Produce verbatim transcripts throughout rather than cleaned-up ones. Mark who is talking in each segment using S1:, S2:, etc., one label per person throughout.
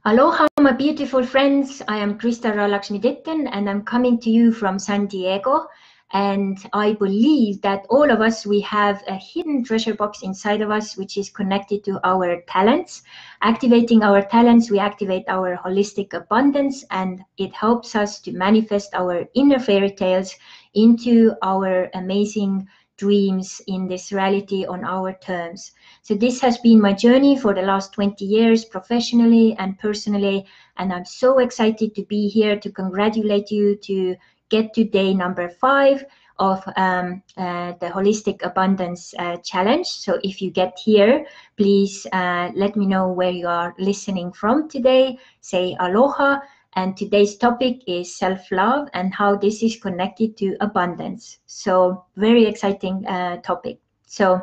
S1: Aloha, my beautiful friends. I am Krista Ralakshmi-Ditten, and I'm coming to you from San Diego. And I believe that all of us, we have a hidden treasure box inside of us, which is connected to our talents. Activating our talents, we activate our holistic abundance, and it helps us to manifest our inner fairy tales into our amazing dreams in this reality on our terms. So this has been my journey for the last twenty years, professionally and personally, and I'm so excited to be here to congratulate you to get to day number five of um, uh, the Holistic Abundance uh, Challenge. So if you get here, please uh, let me know where you are listening from today. Say aloha. And today's topic is self-love and how this is connected to abundance. So very exciting uh, topic. So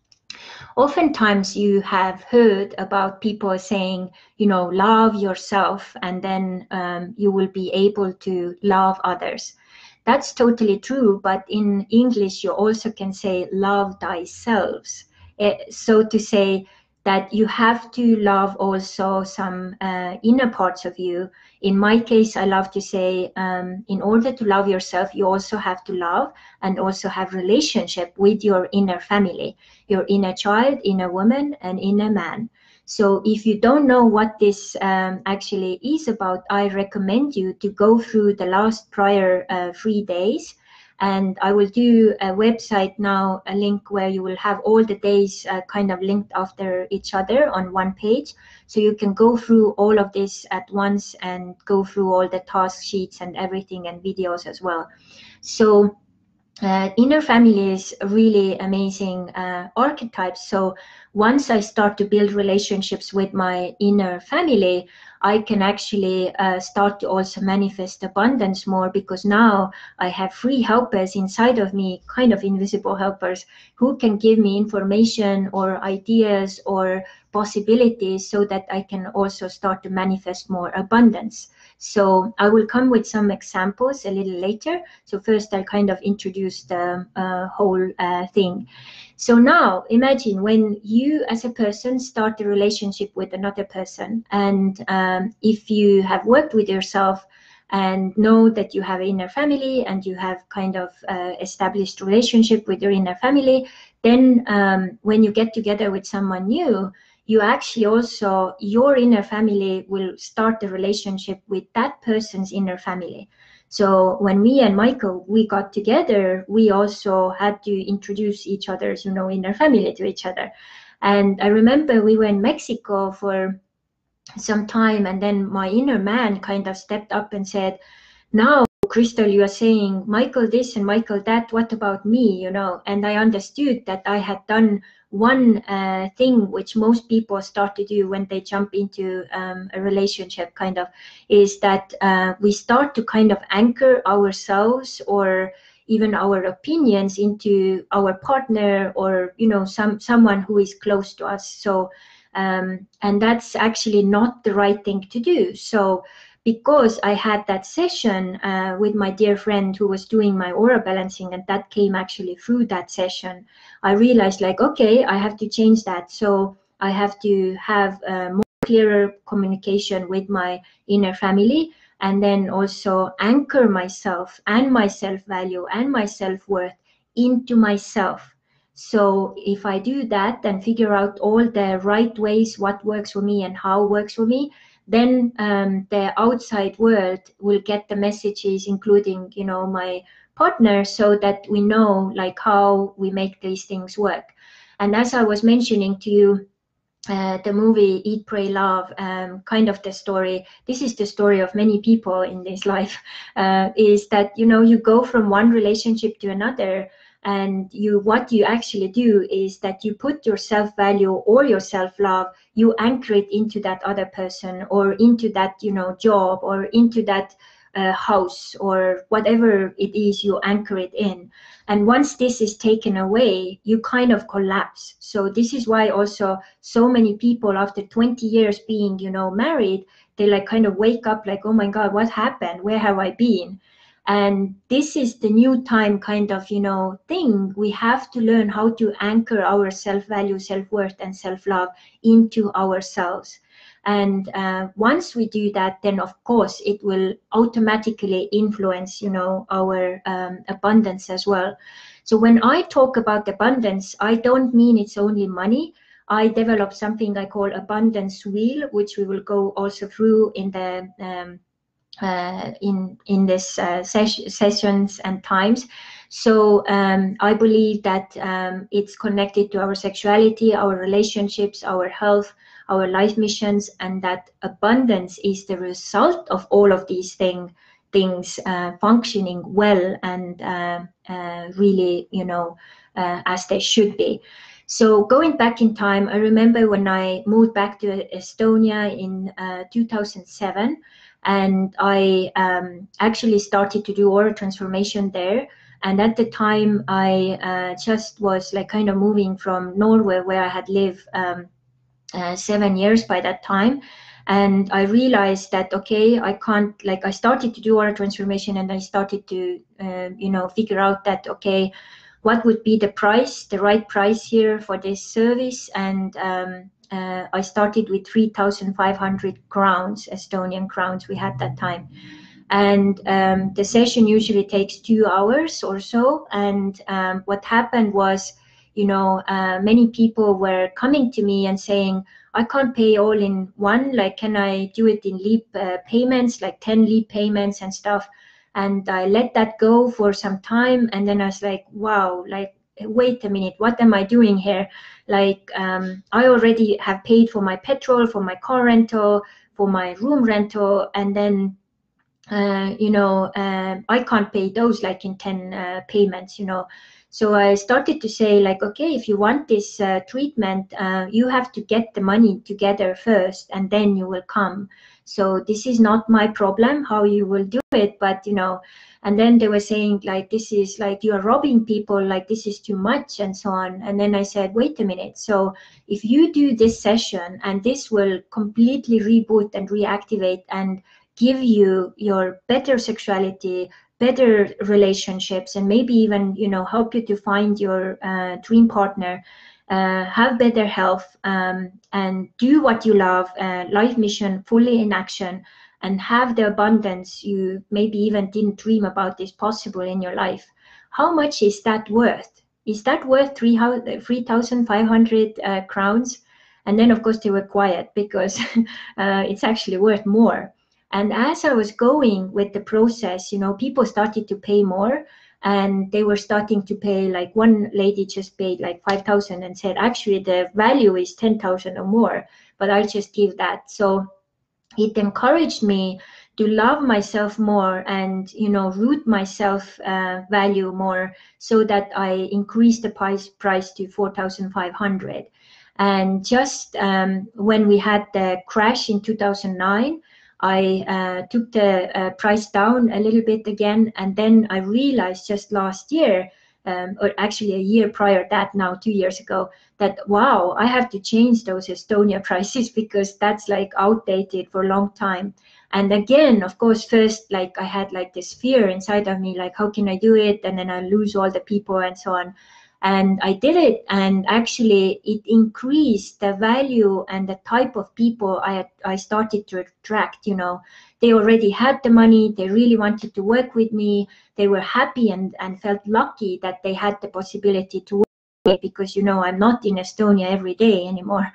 S1: oftentimes you have heard about people saying, you know, love yourself and then um, you will be able to love others. That's totally true, but in English you also can say love thyself. Uh, so to say that you have to love also some uh, inner parts of you. In my case, I love to say, um, in order to love yourself, you also have to love and also have relationship with your inner family, your inner child, inner woman, and inner man. So if you don't know what this um, actually is about, I recommend you to go through the last prior uh, three days. And I will do a website now, a link where you will have all the days uh, kind of linked after each other on one page. So you can go through all of this at once and go through all the task sheets and everything and videos as well. So Uh, inner family is really amazing uh, archetypes. So once I start to build relationships with my inner family, I can actually uh, start to also manifest abundance more, because now I have free helpers inside of me, kind of invisible helpers, who can give me information or ideas or possibilities so that I can also start to manifest more abundance. So I will come with some examples a little later. So first I'll kind of introduce the uh, whole uh, thing. So now imagine when you as a person start a relationship with another person, and um, if you have worked with yourself and know that you have an inner family and you have kind of uh, established relationship with your inner family, then um, when you get together with someone new, you actually also, your inner family will start the relationship with that person's inner family. So when me and Michael, we got together, we also had to introduce each other's, you know, inner family to each other. And I remember we were in Mexico for some time, and then my inner man kind of stepped up and said, now, Crystal, you are saying Michael this and Michael that, what about me, you know? And I understood that I had done one uh, thing which most people start to do when they jump into um, a relationship, kind of, is that uh, we start to kind of anchor ourselves or even our opinions into our partner, or, you know, some someone who is close to us. So, um, and that's actually not the right thing to do. So because I had that session uh, with my dear friend who was doing my aura balancing, and that came actually through that session, I realized, like, okay, I have to change that. So I have to have uh, more clearer communication with my inner family, and then also anchor myself and my self-value and my self-worth into myself. So if I do that and figure out all the right ways, what works for me and how works for me, then um, the outside world will get the messages, including, you know, my partner, so that we know like how we make these things work. And as I was mentioning to you, uh, the movie Eat, Pray, Love, um, kind of the story, this is the story of many people in this life, uh, is that, you know, you go from one relationship to another, and you, what you actually do is that you put your self-value or your self-love, you anchor it into that other person, or into that, you know, job, or into that uh, house, or whatever it is you anchor it in. And once this is taken away, you kind of collapse. So this is why also so many people after twenty years being, you know, married, they like kind of wake up like, oh my God, what happened? Where have I been? And this is the new time kind of, you know, thing. We have to learn how to anchor our self-value, self-worth, and self-love into ourselves. And uh, once we do that, then of course it will automatically influence, you know, our um, abundance as well. So when I talk about abundance, I don't mean it's only money. I developed something I call abundance wheel, which we will go also through in the um, uh, in in this uh, ses sessions and times. So um, I believe that um, it's connected to our sexuality, our relationships, our health, our life missions, and that abundance is the result of all of these thing, things uh, functioning well and uh, uh, really, you know, uh, as they should be. So going back in time, I remember when I moved back to Estonia in uh, two thousand seven, and I um, actually started to do aura transformation there. And at the time, I uh, just was like kind of moving from Norway, where I had lived um, uh, seven years by that time. And I realized that, okay, I can't, like I started to do aura transformation, and I started to, uh, you know, figure out that, okay, what would be the price, the right price here for this service. And um, uh, I started with three thousand five hundred crowns, Estonian crowns we had that time. And um, the session usually takes two hours or so. And um, what happened was, you know, uh, many people were coming to me and saying, I can't pay all in one, like, can I do it in leap uh, payments, like ten leap payments and stuff? And I let that go for some time. And then I was like, wow, like, wait a minute, what am I doing here? Like, um, I already have paid for my petrol, for my car rental, for my room rental. And then, uh, you know, uh, I can't pay those like in ten uh, payments, you know. So I started to say, like, okay, if you want this uh, treatment, uh, you have to get the money together first, and then you will come. So this is not my problem how you will do it, but, you know, and then they were saying, like, this is like, you are robbing people, like, this is too much, and so on. And then I said, wait a minute. So if you do this session, and this will completely reboot and reactivate and give you your better sexuality, better relationships, and maybe even, you know, help you to find your uh, dream partner, uh, have better health, um, and do what you love, uh, life mission fully in action, and have the abundance you maybe even didn't dream about is possible in your life. How much is that worth? Is that worth three thousand five hundred uh, crowns? And then, of course, they were quiet, because uh, it's actually worth more. And as I was going with the process, you know, people started to pay more, and they were starting to pay, like, one lady just paid like five thousand and said, actually, the value is ten thousand or more, but I just give that. So it encouraged me to love myself more and, you know, root myself uh, value more, so that I increased the price, price to four thousand five hundred. And just um, when we had the crash in two thousand nine, I uh, took the uh, price down a little bit again. And then I realized just last year, um, or actually a year prior that now, two years ago, that, wow, I have to change those Estonia prices, because that's like outdated for a long time. And again, of course, first, like, I had like this fear inside of me, like, how can I do it? And then I lose all the people and so on. And I did it, and actually it increased the value and the type of people I I started to attract. You know, they already had the money, they really wanted to work with me, they were happy and, and felt lucky that they had the possibility to work with me, because, you know, I'm not in Estonia every day anymore.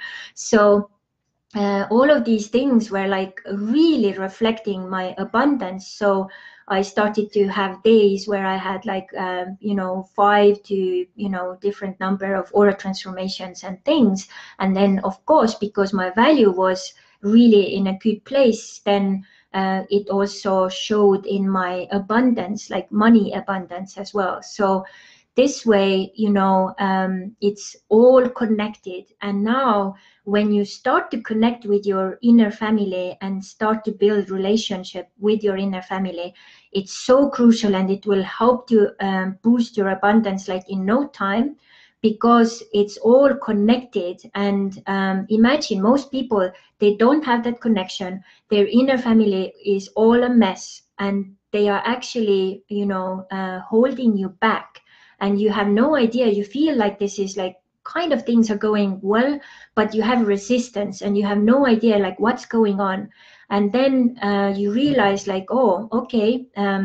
S1: So uh, all of these things were like really reflecting my abundance. So I started to have days where I had like, um, you know, five to, you know, different number of aura transformations and things. And then, of course, because my value was really in a good place, then uh, it also showed in my abundance, like money abundance as well. So this way, you know, um, it's all connected. And now when you start to connect with your inner family and start to build relationship with your inner family, it's so crucial, and it will help to um, boost your abundance like in no time, because it's all connected. And um, imagine most people, they don't have that connection. Their inner family is all a mess, and they are actually, you know, uh, holding you back. And you have no idea. You feel like this is like kind of things are going well, but you have resistance and you have no idea like what's going on. And then uh, you realize like, oh, okay, um,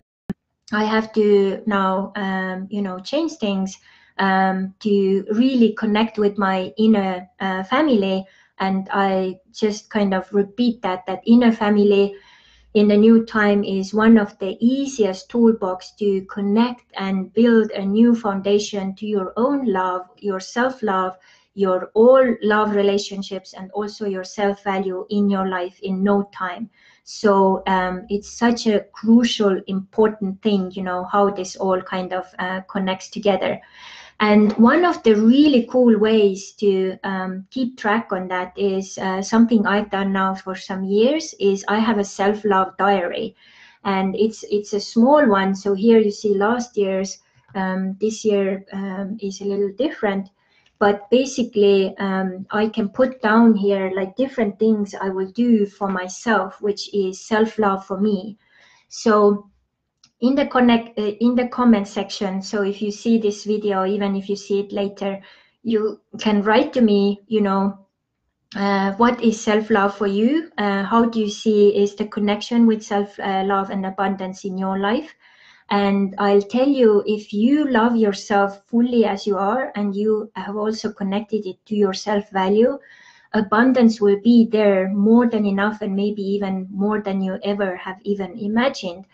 S1: I have to now, um, you know, change things um, to really connect with my inner uh, family. And I just kind of repeat that, that inner family in the new time is one of the easiest toolbox to connect and build a new foundation to your own love, your self-love, your all love relationships, and also your self-value in your life in no time. So um, it's such a crucial, important thing, you know, how this all kind of uh, connects together. And one of the really cool ways to um, keep track on that is uh, something I've done now for some years is I have a self-love diary, and it's it's a small one. So here you see last year's, um, this year um, is a little different, but basically um, I can put down here like different things I will do for myself, which is self-love for me. So in the connect uh, in the comment section, so if you see this video, even if you see it later, you can write to me, you know, uh, what is self-love for you? Uh, how do you see is the connection with self-love and abundance in your life? And I'll tell you, if you love yourself fully as you are, and you have also connected it to your self-value, abundance will be there more than enough, and maybe even more than you ever have even imagined.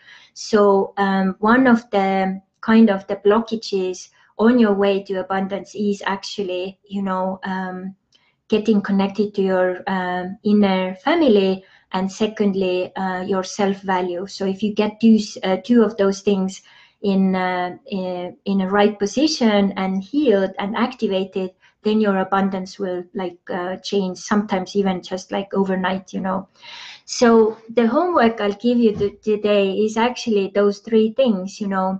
S1: So um, one of the kind of the blockages on your way to abundance is actually, you know, um, getting connected to your um, inner family, and secondly, uh, your self-value. So if you get these uh, two of those things in, uh, in in a right position and healed and activated, then your abundance will like uh, change, sometimes even just like overnight, you know. So the homework I'll give you today is actually those three things, you know.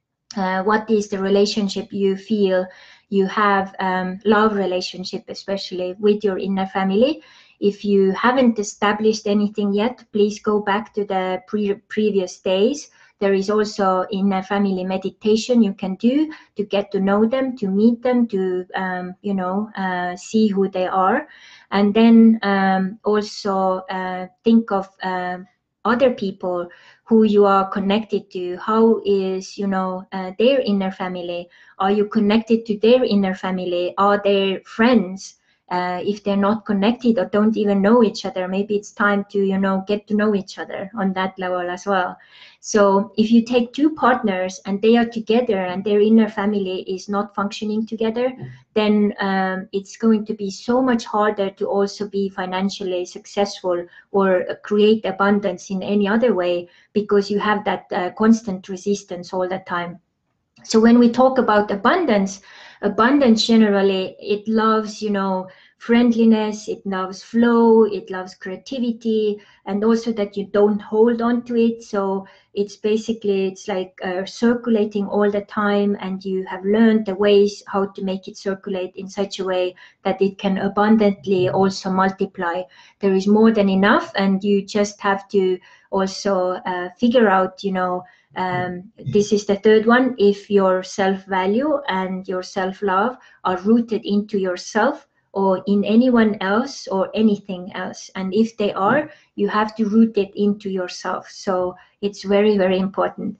S1: Uh, what is the relationship you feel you have, um, love relationship, especially with your inner family. If you haven't established anything yet, please go back to the pre previous days. There is also inner family meditation you can do to get to know them, to meet them, to um, you know, uh, see who they are. And then um, also uh, think of uh, other people who you are connected to. How is, you know, uh, their inner family? Are you connected to their inner family? Are they friends? Uh, if they're not connected or don't even know each other, maybe it's time to, you know, get to know each other on that level as well. So if you take two partners and they are together and their inner family is not functioning together, then um, it's going to be so much harder to also be financially successful or create abundance in any other way, because you have that uh, constant resistance all the time. So when we talk about abundance, abundance generally, it loves, you know, friendliness, it loves flow, it loves creativity, and also that you don't hold on to it. So it's basically, it's like uh, circulating all the time, and you have learned the ways how to make it circulate in such a way that it can abundantly also multiply. There is more than enough, and you just have to also uh, figure out, you know, Um, this is the third one. If your self-value and your self-love are rooted into yourself or in anyone else or anything else, and if they are, you have to root it into yourself. So it's very, very important.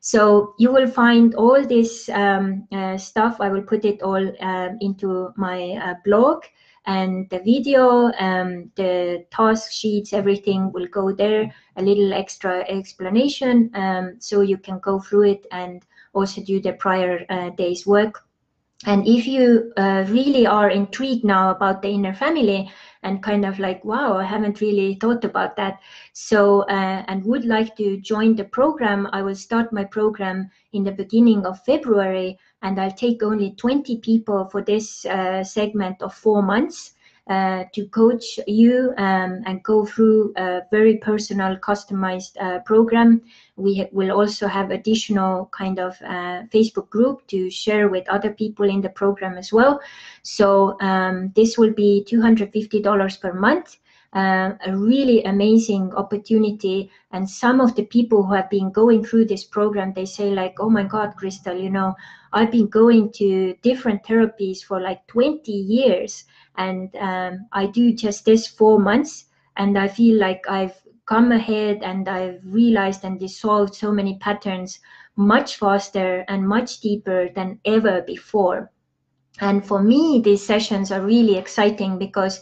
S1: So you will find all this um, uh, stuff. I will put it all um, into my uh, blog. And the video, um, the task sheets, everything will go there, a little extra explanation, um, so you can go through it and also do the prior uh, day's work. And if you uh, really are intrigued now about the inner family and kind of like, wow, I haven't really thought about that, so uh, and would like to join the program, I will start my program in the beginning of February, and I'll take only twenty people for this uh, segment of four months. Uh, to coach you um, and go through a very personal, customized uh, program. We ha will also have additional kind of uh, Facebook group to share with other people in the program as well. So um, this will be two hundred fifty dollars per month. Uh, a really amazing opportunity. And some of the people who have been going through this program, they say like, oh my God, Crystal, you know, I've been going to different therapies for like twenty years, and um, I do just this four months, and I feel like I've come ahead and I've realized and dissolved so many patterns much faster and much deeper than ever before. And for me, these sessions are really exciting because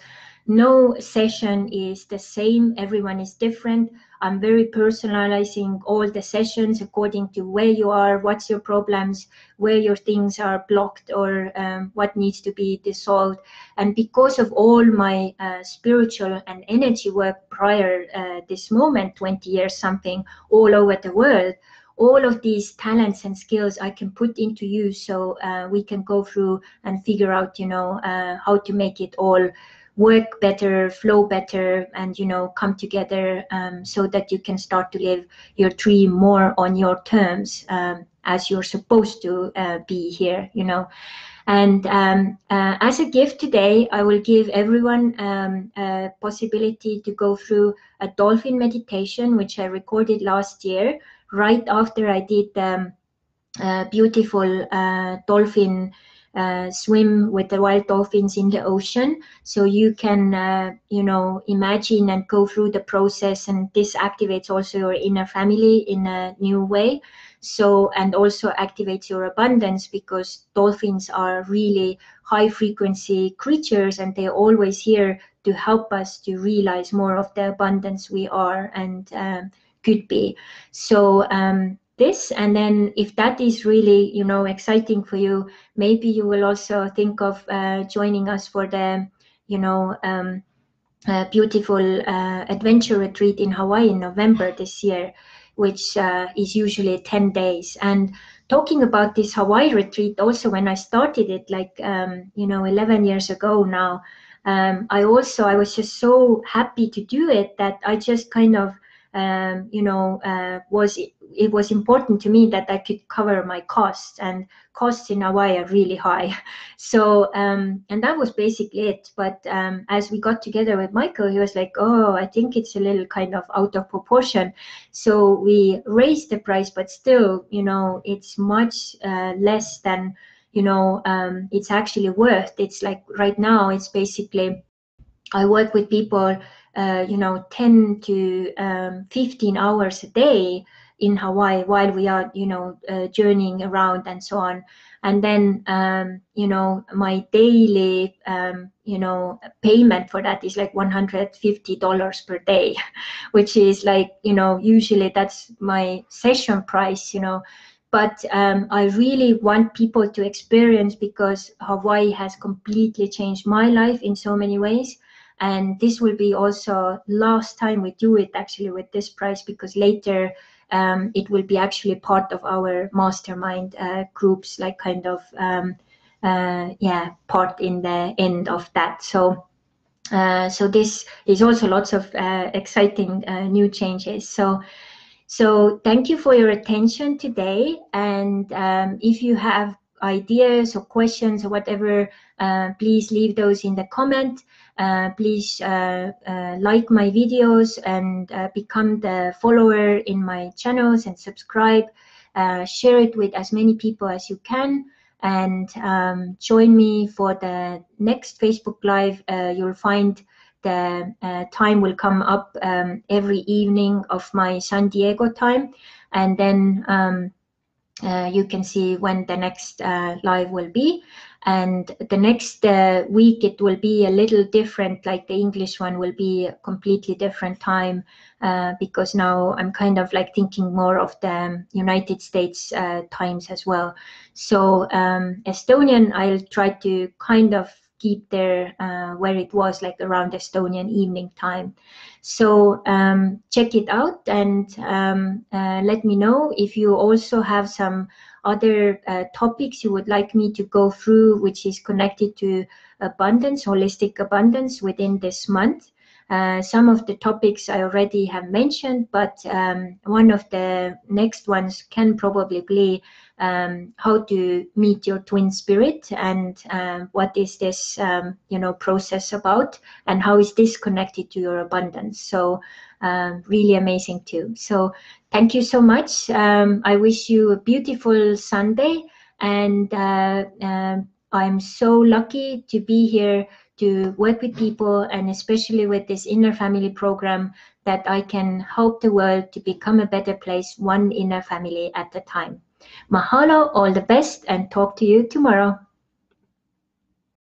S1: no session is the same. Everyone is different. I'm very personalizing all the sessions according to where you are, what's your problems, where your things are blocked, or um, what needs to be dissolved. And because of all my uh, spiritual and energy work prior uh, this moment, twenty years something, all over the world, all of these talents and skills I can put into use, so uh, we can go through and figure out, you know, uh, how to make it all work better, flow better, and, you know, come together um, so that you can start to live your dream more on your terms, um, as you're supposed to uh, be here, you know. And um, uh, as a gift today, I will give everyone um, a possibility to go through a dolphin meditation, which I recorded last year, right after I did the um, uh, beautiful uh, dolphin uh, swim with the wild dolphins in the ocean. So you can, uh, you know, imagine and go through the process, and this activates also your inner family in a new way. So, and also activates your abundance, because dolphins are really high frequency creatures, and they're always here to help us to realize more of the abundance we are and um, could be. So um, this, and then if that is really, you know, exciting for you, maybe you will also think of uh, joining us for the, you know, um, uh, beautiful uh, adventure retreat in Hawaii in November this year, which uh, is usually ten days. And talking about this Hawaii retreat, also when I started it, like, um, you know, eleven years ago now, um, I also, I was just so happy to do it that I just kind of, um, you know, uh, was, it was important to me that I could cover my costs, and costs in Hawaii are really high. So, um, and that was basically it. But um, as we got together with Michael, he was like, oh, I think it's a little kind of out of proportion. So we raised the price, but still, you know, it's much uh, less than, you know, um, it's actually worth. It's like right now, it's basically, I work with people, uh, you know, ten to um, fifteen hours a day in Hawaii while we are, you know, uh, journeying around and so on. And then, um, you know, my daily, um, you know, payment for that is like one hundred fifty dollars per day, which is like, you know, usually that's my session price, you know. But um, I really want people to experience, because Hawaii has completely changed my life in so many ways. And this will be also last time we do it actually with this price, because later um, it will be actually part of our mastermind uh, groups, like kind of, um, uh, yeah, part in the end of that. So, uh, so this is also lots of uh, exciting uh, new changes. So, so thank you for your attention today. And um, if you have ideas or questions or whatever, uh, please leave those in the comment. Uh, please uh, uh, like my videos and uh, become the follower in my channels and subscribe. Uh, share it with as many people as you can, and um, join me for the next Facebook Live. Uh, you'll find the uh, time will come up um, every evening of my San Diego time, and then um, uh, you can see when the next uh, live will be. And the next uh, week it will be a little different, like the English one will be a completely different time, uh, because now I'm kind of like thinking more of the United States uh, times as well. So um, Estonian, I'll try to kind of keep there uh, where it was, like around Estonian evening time. So um, check it out, and um, uh, let me know if you also have some other uh, topics you would like me to go through, which is connected to abundance, holistic abundance within this month. Uh, some of the topics I already have mentioned, but um, one of the next ones can probably be um, how to meet your twin spirit, and um, what is this, um, you know, process about, and how is this connected to your abundance. So um, really amazing too. So thank you so much. Um, I wish you a beautiful Sunday, And uh, uh, I'm so lucky to be here to work with people, and especially with this Inner Family program, that I can help the world to become a better place, one inner family at a time. Mahalo, all the best, and talk to you tomorrow.